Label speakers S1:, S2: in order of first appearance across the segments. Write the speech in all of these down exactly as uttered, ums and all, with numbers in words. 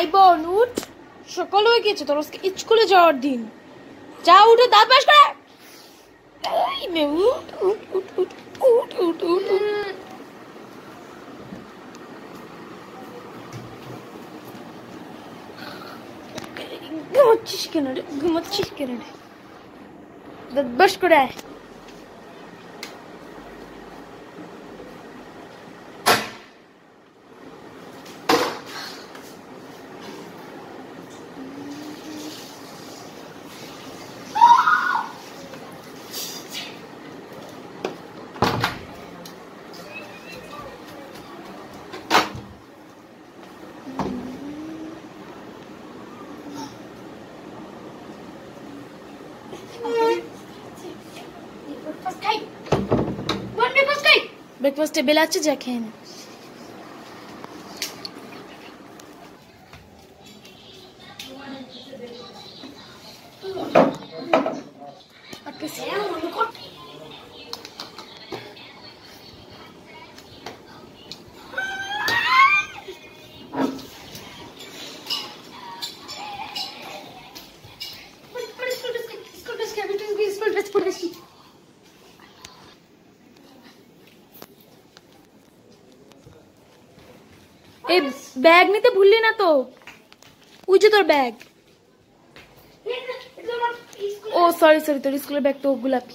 S1: I বোন উঠ, সকাল হয়ে গেছে তোর স্কুলে যাওয়ার দিন। যা উঠে দাঁত ব্রাশ করে। এই মে উঠ উঠ উঠ উঠ উঠ উঠ উঠ উঠ। ঘুমাচ্ছিস কেন রে, ঘুমাচ্ছিস কেন রে? দাঁত ব্রাশ করে আয়। ব্রেকফাস্টে বেল আছে, যা খেয়ে নে। ব্যাগ নিতে ভুললি না তো? ওই যে তোর ব্যাগ। ও সরি সরি, তোর স্কুলের ব্যাগ তো গোলাপি।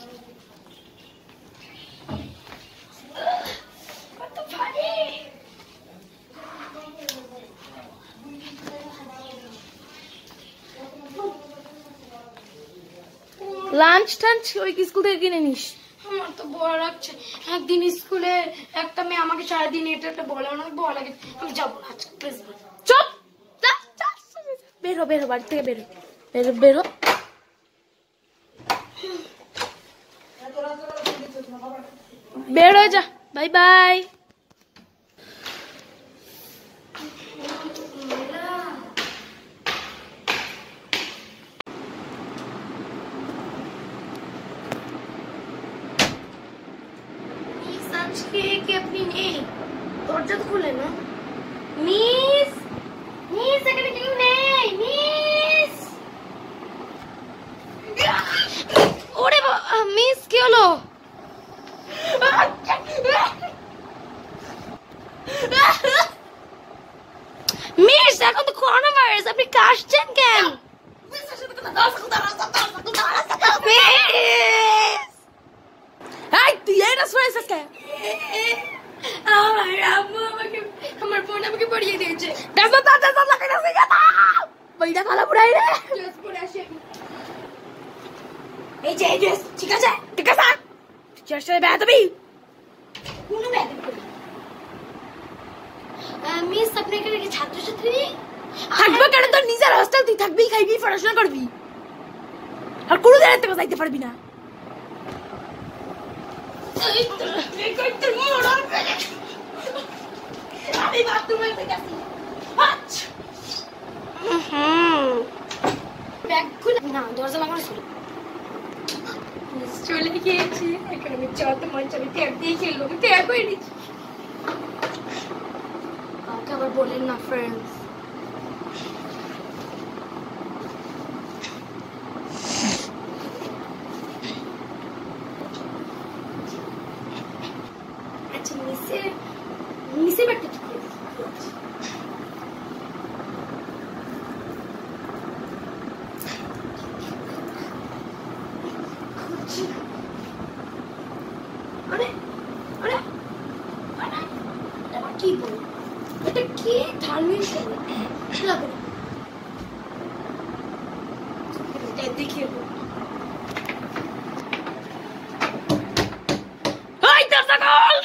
S1: লাঞ্চ টাঞ্চ ওই স্কুল থেকে কিনে নিস। আমার তো ভয় লাগছে, একদিন স্কুলে একটা মেয়ে আমাকে সারাদিন এটা একটা বলে, অনেক ভয় লাগে। আমি যাবো না আজকে, প্লিজ চুপ। বেরো বেরো, বাড়ি থেকে বেরো বেরো বেরো। বের হয়ে যা, বাই বাই। আপনি নেই, দরজা খুলে না। মিস মিস এখানে কেউ নেই। মিস, ওরে মিস কি হলো? মিস এখন তো করোনা ভাইরাস, আপনি কাশছেন কেন? তুই এই না শুয়েছিস কেন? আমার আম্মু আমাকে, আমার বোন আমাকে পড়িয়ে দিয়েছে। দেখো তো দেখো লাগাই না সিগাটা বইটা খালা পুরাই রে। ড্রেস পরে আসি আমি। এই যে এই ড্রেস ঠিক আছে, ঠিক আছে। চেষ্টা বেয়া তুমি কোন বেয়া তুমি? মিস আপনি এখানে কি ছাত্রছাত্রী থাকবে কেন? তোর নিজের হোস্টেল, তুই থাকবি, খাইবি, পড়াশোনা করবি, আর কোনো জায়গায় থেকে যাইতে পারবি না। আমি বাথরুমে গেছি, ব্যাগ খুলে না, দরজা লাগানো ছিল। চলে গিয়েছি, এখন আমি যত মন চাই ট্যাগ দিয়ে খেলবো, আমি ট্যাগ হয়ে নিচ্ছি। কাউকে আবার বলেন না ফ্রেন্ডস। আচ্ছা মিসে মিসে ব্যাগটা কি করে? আরে আরে আরে এটা কি বল? এটা কি ধার্মিক লাগে? এটা দেখিয়ে বল। হাই দরজা খোল।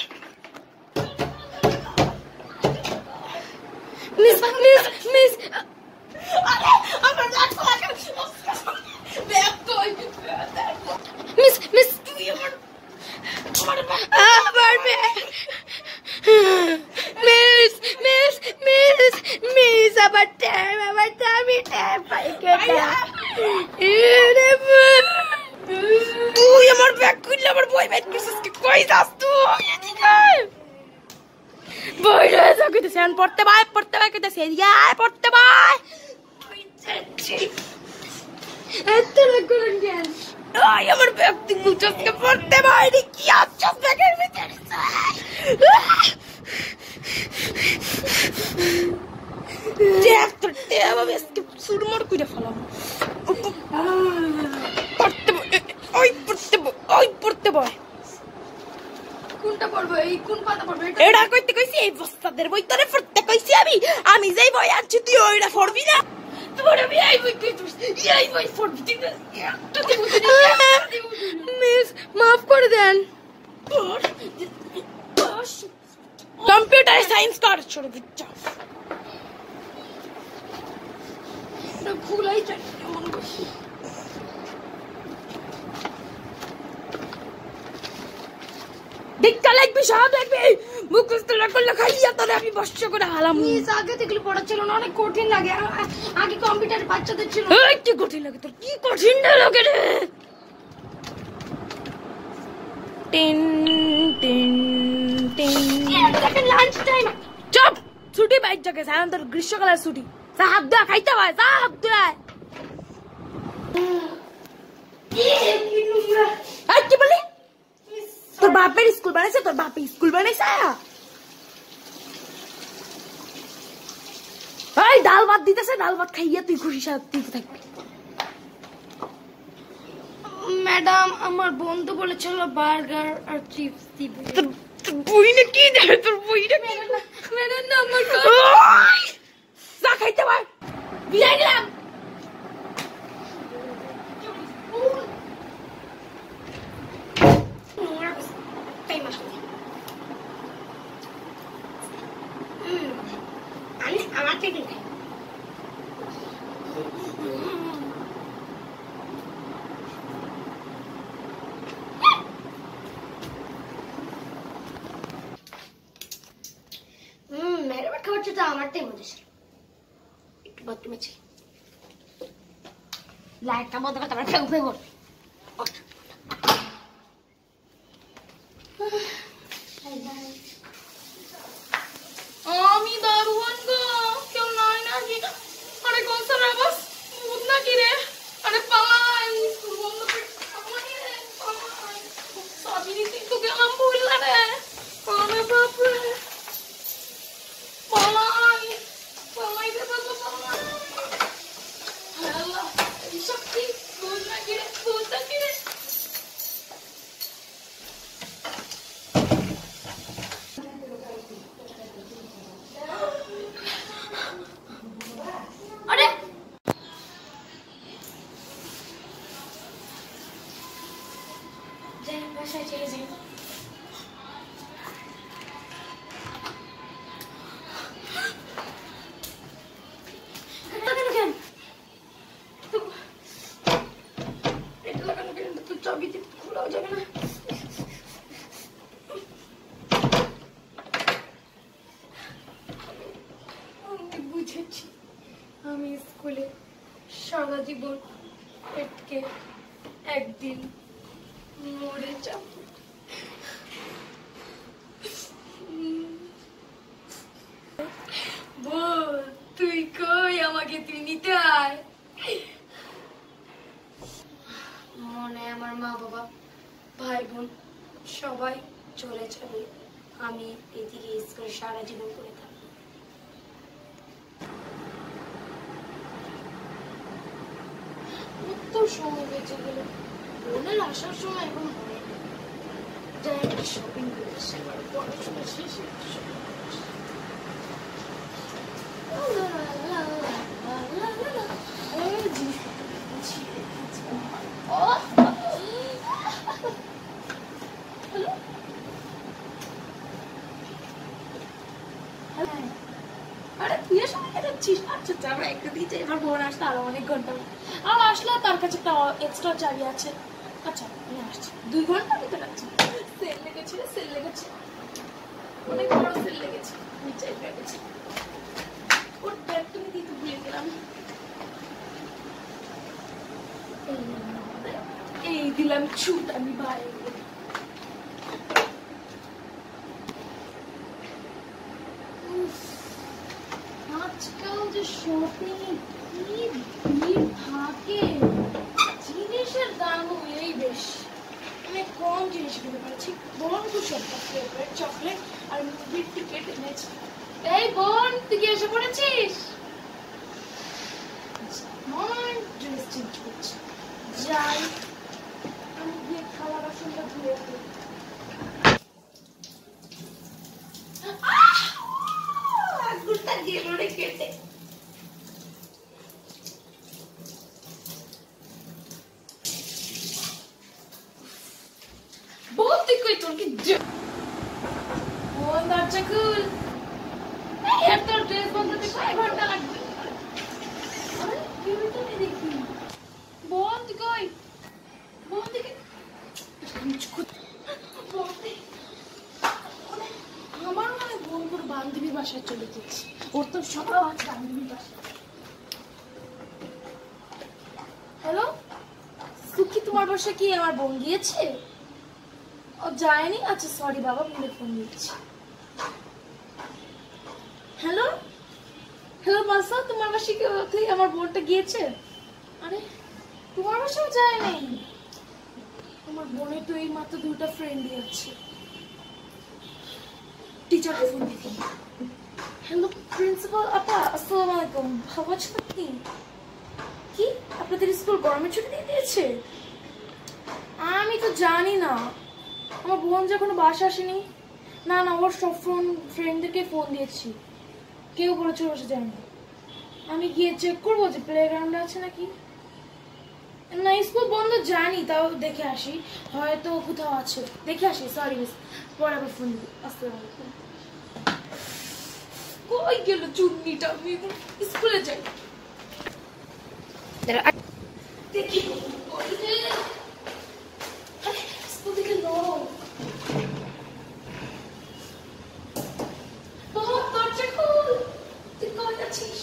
S1: মিস মিস মিস আরে আমার ব্যাগ লাগে। ব্যাগ কই? মিস মিস তুই আমার আমার আমার bag. Miss miss miss miss আবার ট্যাব, আবার দামি ট্যাব পাই কেটা। তুই আমার ব্যাগ খুললে আমার বই ব্যাগ মিসেস কি কই যাস তুই? এদিকে বই রয়ে যা কইতেছে, পড়তে বাই পড়তে বাই কইতেছে, এদিকে আয় পড়তে বাই। আই আমার ব্যাগ তুই মুচকে পড়তে বাইরে কি আচ্ছা ব্যাগের ভিতরে দেখ তোর টেবা বেসকে সুরমর কইরা ফেলাম পড়তে ওই পড়তে ওই পড়তে বয় কোনটা পড়বো এই কোন পাতা পড়বো এটা কইতে কইছি এই বস্তাদের বই তোরে পড়তে কইছি আমি আমি যেই বই আনছি তুই ওইটা পড়বি না তোর আমি এই বই কইছিস এই বই পড়বি তুই একটা দেব মিস মাফ করে দেন কম্পিউটার সায়েন্স কর ছোট বাচ্চা না ভুলাই যাই এমন বসে দেখতে লাগবি সব দেখবি মুখস্থ না করলে খাইয়া তোরে আমি বর্ষ করে হালাম মিস আগে থেকে পড়া ছিল না অনেক কঠিন লাগে আগে কম্পিউটার বাচ্চাদের ছিল এই কি কঠিন লাগে তোর কি কঠিন লাগে রে টিন টিন টিন এখন লাঞ্চ টাইম চুপ ছুটি বাইক জায়গা সারান তোর গ্রীষ্মকালের ছুটি সা হাত দা খাইতে হয় সা হাত দা কি নোংরা আই কি বলি তোর বাপের স্কুল বানাইছে তোর বাপের স্কুল বানাইছে এই ডাল ভাত দিতেছে ডাল ভাত খাইয়া তুই খুশি শান্তি থাকবি ম্যাডাম আমার বন্ধু বলেছিল বার্গার আর চিপস দিবে তোর বই না কি দেবে তোর বই না ম্যাডাম না আমার যা খাইতে ভাই বিলাই দিলাম আমার থেকে হুম মেয়ের খাবার তো আমারটাই মজা ছিল একটু বাথরুমে ছিল লাইটটা বন্ধ করতে আমার ফেউ ফেউ আমি দারুণ গো কেউ নাই না কি আরে গোসরা বস মুদ না কি রে আরে পালাই বন্ধ করে পালাই রে পালাই সাবিনি তুই তো গেলাম ভুললা রে আরে বাপ রে পালাই পালাই রে বাবা পালাই আল্লাহ এই শক্তি ভুল না কি রে ভুল না কি রে বাসায় চলে যাই বুঝেছি আমি স্কুলে সারা জীবন পেটকে একদিন মরে যাব বল তুই কই আমাকে তুই নিতে আয় মনে আমার মা বাবা ভাই বোন সবাই চলে যাবে আমি এদিকে স্কুলে সারা জীবন করে থাকবো কত সময় বেঁচে গেল বোনের আসার সময় এখন হয় যাই একটা শপিং করে এসে পড়াশোনা শেষে আরে তুই সময় যাচ্ছিস আচ্ছা আমরা একটা দিয়ে যাই আমার বোন আসলে আরো অনেক ঘন্টা আর আসলে তার কাছে একটা এক্সট্রা চাবি আছে আচ্ছা আমি আসছি দুই ঘন্টা ভিতরে আসছি সেল লেগেছে সেল লেগেছে অনেক বড় সেল লেগেছে আমি চাই পেয়েছি ওর ব্যাগ তুমি দিতে ভুলে গেলাম এই দিলাম ছুট আমি বাইরে আজকাল যে শপিং কি ভিড় থাকে জিনিস জিনিসের দাম এই বেশি, অনেক কম জিনিস কিনতে পারছি। বোন কুসব ফেভারিট চকলেট আর মুভির টিকিট এনেছি। এই বোন, তুই কি এসে পড়েছিস? মন ড্রেস চেঞ্জ করছি, যাই আমি গিয়ে খাওয়া বাসনটা ধুয়ে দিই। আগুনটা গেল রে কেটে। বোন তুই কই, তোর কি বোন দরজা খুল। এর তোর ড্রেস বদলাতে কয় ঘন্টা লাগবে? আরে কি হইতো না দেখি। বোন তুই কই? বোন তুই আমার মানে বোন তোর বান্ধবীর বাসায় চলে গেছে। ওর তো সকাল আজ বান্ধবীর বাসায়। হ্যালো সুখী, তোমার বাসায় কি আমার বোন গিয়েছে? ও যায়নি? আচ্ছা সরি বাবা, ভুলে ফোন দিচ্ছি। হ্যালো হ্যালো বাসা, তোমার বাসায় কি আমার বোনটা গিয়েছে? আরে তোমার বাসাও যায়নি? আমার বোনের তো এই মাত্র দুটা ফ্রেন্ডই আছে। টিচারকে ফোন দিতে। হ্যালো প্রিন্সিপাল আপা, আসসালামু আলাইকুম। ভালো আছেন আপনি? কি আপনাদের স্কুল গরমের ছুটি দিয়ে দিয়েছে? আমি তো জানি না, আমার বোন যখন বাসা আসেনি। না না, ওর সব ফোন ফ্রেন্ডদেরকে ফোন দিয়েছি, কেউ বলেছে বসে যায়নি। আমি গিয়ে চেক করবো যে প্লে গ্রাউন্ডে আছে নাকি। না স্কুল বন্ধ জানি, তাও দেখে আসি, হয়তো কোথাও আছে, দেখে আসি। সরি মিস, পরে আবার ফোন দিই। আসসালামু আলাইকুম। কই গেল চুন্নিটা? আমি স্কুলে যাই, দেখি স্কুল থেকে লো। বোন দরজা খুল, তুই কই আছিস?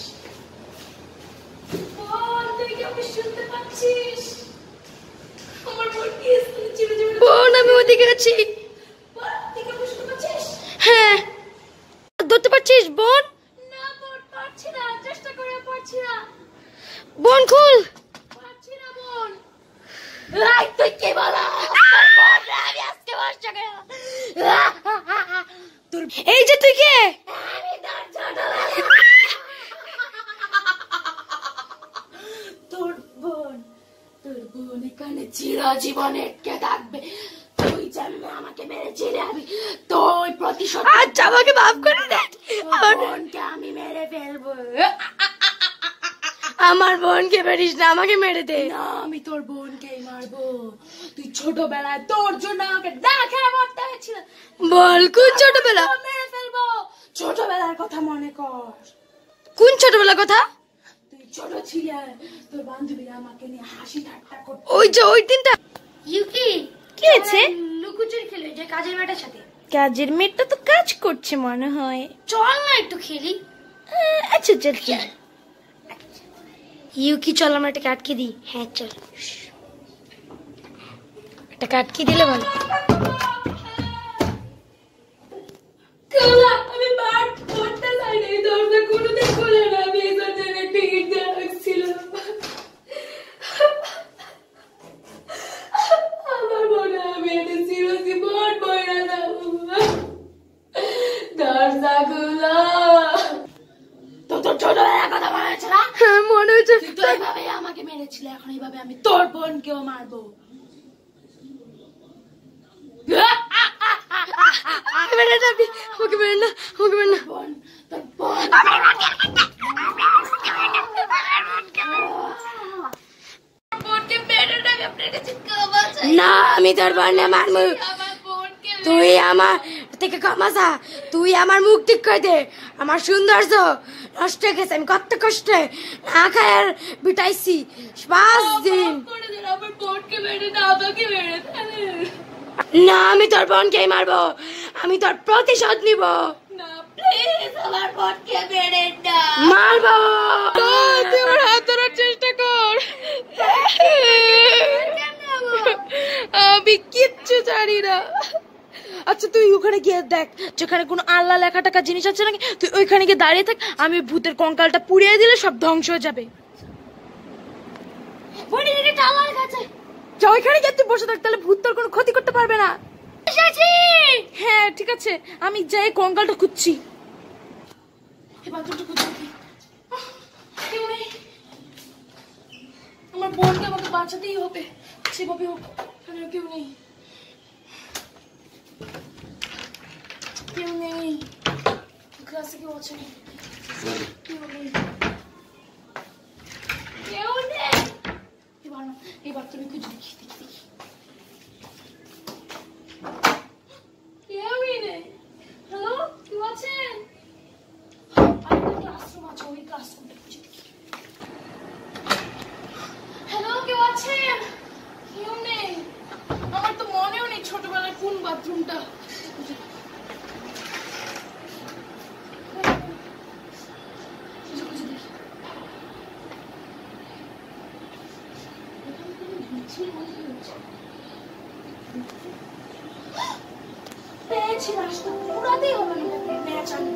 S1: বোন তুই কি আমাকে শুনতে পাচ্ছিস? আমার বোন কি স্কুলে চিড়ে চিড়ে? বোন আমি ওদিকে আছি। বোন তুই কি আমাকে শুনতে পাচ্ছিস? হ্যাঁ। ধরতে পারছিস বোন? না বোন পারছি না, চেষ্টা করে পারছি না। বোন খুল। পারছি না বোন। এই তুই কি বলা? বোন আমি আজকে বাসা গেল। তোর এই যে তুই কে? আমি তোর ছোটবেলা। তোর বোন, তোর বোন এখানে চিরজীবনে কে থাকবে। তুই জানলে আমাকে মেরে চিড়ে আমি তোর প্রতিশোধ। আচ্ছা আমাকে মাফ করে দে, আমার বোনকে আমি মেরে ফেলবো। আমার বোনকে মেরিস না, আমাকে মেরে দে। না আমি তোর বোনকেই মারবো। তুই ছোটবেলায় তোর জন্য আমাকে দেখে মরতে হয়েছিল। বল কোন ছোটবেলা? মেরে ফেলবো। ছোটবেলার কথা মনে কর। কোন ছোটবেলার কথা? তুই ছোট ছিলি, তোর বান্ধবীরা আমাকে নিয়ে হাসি ঠাট্টা করত। ওই যে ওই দিনটা। ইউকি কি হয়েছে? লুকোচুরি খেলে যে কাজের মেয়েটার সাথে। কাজের মেয়েটা তো কাজ করছে মনে হয়। চল না একটু খেলি। আচ্ছা চল চল। ইউকি চল আমরা এটা কাটকে দিই। হ্যাঁ চল, এটা কাটকে দিলে ভালো। আমি বার করতে চাইনি, দরজা কোনোদিন খুলে না। আমি এই দরজায় টিকিট দিয়ে রাখছিলাম। আমার মনে আমি এটা চিরজীবন বইরা যাবো। দরজা খুলো। তো তোর ছোটবেলার কথা মনে হচ্ছে না? হ্যাঁ মনে হচ্ছে। তুই এইভাবে আমাকে মেরেছিল, এখন এইভাবে আমি তোর বোনকেও মারবো। মেরে না, আমাকে মেরে না, আমাকে মেরে না। বোন তোর বোন না, আমি তোর বোনকে মারবো। তুই আমার থেকে ক্ষমা, তুই আমার মুখ ঠিক করে দে। আমার সৌন্দর্য নষ্ট হয়ে গেছে, আমি কত কষ্টে না খাই আর বিটাইছি পাঁচ দিন। না আমি তোর বোনকেই মারবো, আমি তোর প্রতিশোধ নিব। মারবো। তুই আমার হাত ধরার চেষ্টা কর। আমি কিচ্ছু জানি না। আচ্ছা তুই ওখানে গিয়ে দেখ যেখানে কোনো আল্লাহ লেখা টাকা জিনিস আছে নাকি, তুই ওইখানে গিয়ে দাঁড়িয়ে থাক। আমি ভূতের কঙ্কালটা পুড়িয়ে দিলে সব ধ্বংস হয়ে যাবে।
S2: যা ওইখানে গিয়ে তুই বসে থাক, তাহলে ভূত তোর কোনো ক্ষতি করতে পারবে না। হ্যাঁ ঠিক আছে, আমি যাই কঙ্কালটা খুঁজছি। আমার বোনকে আমাকে বাঁচাতেই হবে, সেভাবে হোক। কেউ নেই, কেউ নেই ক্লাসে, কেউ আছে না, কেউ নেই, কেউ নেই। এবার না, এবার তুমি খুঁজে দেখি দেখি দেখি কেউই নেই। হ্যালো, কেউ আছেন? আরেকটা ক্লাসরুম আছে, ওই ক্লাসরুমটা খুঁজে দেখি। হ্যালো, কেউ আছেন? কেউ নেই। আমার তো মনেও নেই ছোটবেলায় কোন বাথরুমটা। পেয়েছি, রাস্তা পুরাতেই হবে না, ম্যাচ আনি।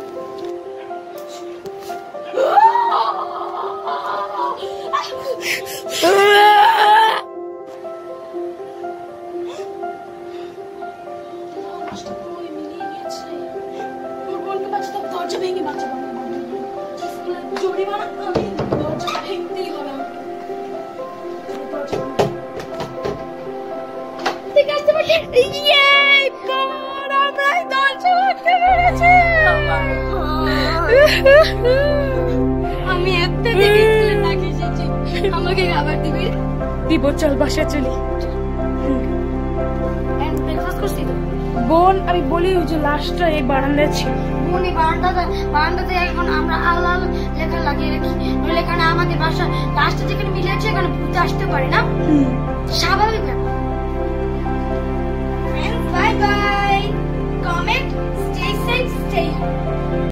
S2: দরজা ভেঙে বাচ্চা জরিমানা আমি দরজা ভেঙতেই হবে। ঠিক আছে, আমি একটা এসেছি, আমাকে খাবার দিবি? দিব, চল বাসা চলি। বোন আমি বলি ওই যে লাস্টটা এই বারান্দায় ছিল। বোন এই বারান্দাতে বারান্দাতে এখন আমরা আল্লাহ লেখা লাগিয়ে রাখি, এখানে আমাদের বাসা লাস্টে যেখানে মিলেছে এখানে ভূত আসতে পারে না, স্বাভাবিক ব্যাপার।